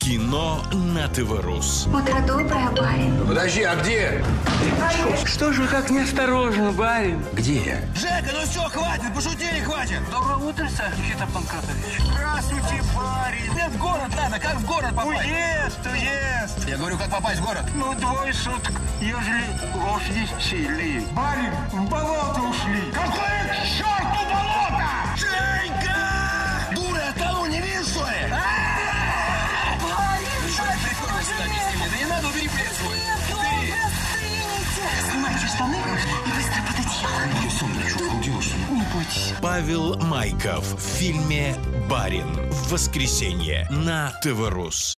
Кино на ТВ-Рус. Утро доброе, барин. Подожди, а где? Что же как неосторожно, барин? Где я? Жека, ну все, хватит, пошутили, хватит. Доброе утро, Никита Панкратович. Здравствуйте, парень. Нет, в город надо, как в город попасть? Уезд. Я говорю, как попасть в город? Ну, 2 суток, ежели лошади сильные. Барин, в болото ушли. Какое к черту болото? Женька! Дура, я тону, не видишь, что ли? Ну что ты прикольно сюда, объясни мне. Да не надо, убери плед свой. Убери. Снимайте штаны и быстро под одеяло. Я сам что, худел, что ли? Не бойтесь. Павел Майков в фильме «Барин» в воскресенье на ТВ-Рус.